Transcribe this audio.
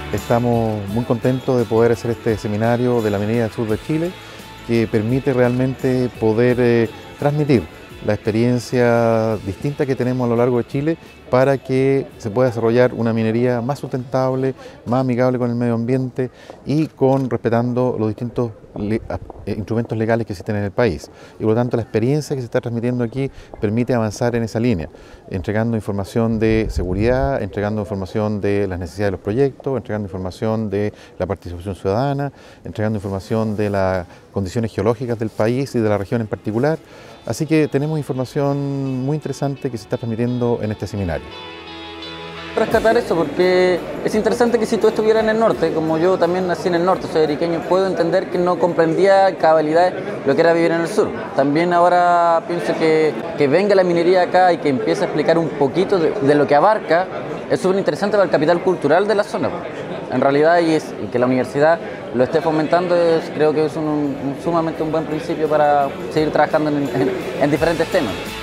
Estamos muy contentos de poder hacer este seminario de la minería del sur de Chile, que permite realmente poder transmitir la experiencia distinta que tenemos a lo largo de Chile para que se pueda desarrollar una minería más sustentable, más amigable con el medio ambiente y respetando los distintos instrumentos legales que existen en el país. Y por lo tanto la experiencia que se está transmitiendo aquí permite avanzar en esa línea, entregando información de seguridad, entregando información de las necesidades de los proyectos, entregando información de la participación ciudadana, entregando información de las condiciones geológicas del país y de la región en particular. Así que tenemos información muy interesante que se está transmitiendo en este seminario. Rescatar eso porque es interesante que si tú estuvieras en el norte, como yo también nací en el norte, soy ariqueño, puedo entender que no comprendía cabalidad lo que era vivir en el sur. También ahora pienso que venga la minería acá y que empiece a explicar un poquito de lo que abarca, es súper interesante para el capital cultural de la zona. En realidad, y que la universidad lo esté fomentando, creo que es sumamente un buen principio para seguir trabajando en diferentes temas.